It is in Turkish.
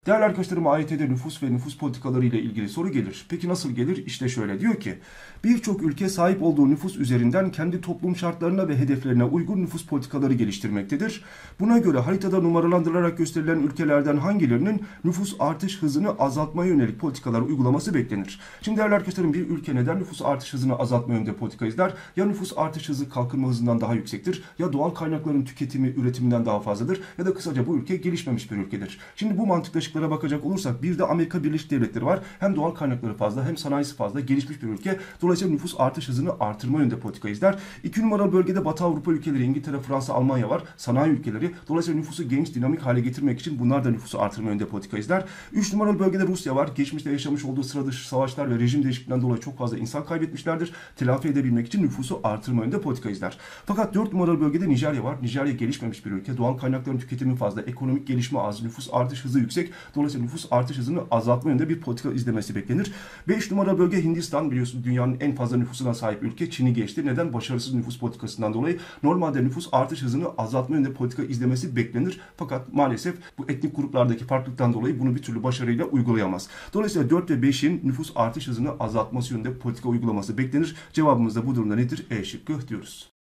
Değerli arkadaşlarım, AYT'de nüfus ve nüfus politikaları ile ilgili soru gelir. Peki nasıl gelir? İşte şöyle diyor ki, birçok ülke sahip olduğu nüfus üzerinden kendi toplum şartlarına ve hedeflerine uygun nüfus politikaları geliştirmektedir. Buna göre haritada numaralandırılarak gösterilen ülkelerden hangilerinin nüfus artış hızını azaltmaya yönelik politikalar uygulaması beklenir? Şimdi değerli arkadaşlarım, bir ülke neden nüfus artış hızını azaltma yönünde politika izler? Ya nüfus artış hızı kalkınma hızından daha yüksektir, ya doğal kaynakların tüketimi üretiminden daha fazladır, ya da kısaca bu ülke gelişmemiş bir ülkedir. Şimdi bu mantıkla bakacak olursak bir de Amerika Birleşik Devletleri var. Hem doğal kaynakları fazla hem sanayisi fazla, gelişmiş bir ülke. Dolayısıyla nüfus artış hızını artırma yönünde politika izler. 2 numaralı bölgede Batı Avrupa ülkeleri, İngiltere, Fransa, Almanya var. Sanayi ülkeleri. Dolayısıyla nüfusu genç, dinamik hale getirmek için bunlar da nüfusu artırma yönünde politika izler. 3 numaralı bölgede Rusya var. Geçmişte yaşamış olduğu sıra dışı savaşlar ve rejim değişikliğinden dolayı çok fazla insan kaybetmişlerdir. Telafi edebilmek için nüfusu artırma yönünde politika izler. Fakat 4 numaralı bölgede Nijerya var. Nijerya gelişmemiş bir ülke. Doğal kaynakların tüketimi fazla, ekonomik gelişme az, nüfus artış hızı yüksek. Dolayısıyla nüfus artış hızını azaltma yönünde bir politika izlemesi beklenir. 5 numara bölge Hindistan, biliyorsunuz dünyanın en fazla nüfusuna sahip ülke. Çin'i geçti. Neden? Başarısız nüfus politikasından dolayı. Normalde nüfus artış hızını azaltma yönünde politika izlemesi beklenir. Fakat maalesef bu etnik gruplardaki farklılıktan dolayı bunu bir türlü başarıyla uygulayamaz. Dolayısıyla 4 ve 5'in nüfus artış hızını azaltması yönünde politika uygulaması beklenir. Cevabımız da bu durumda nedir? E şıkkı diyoruz.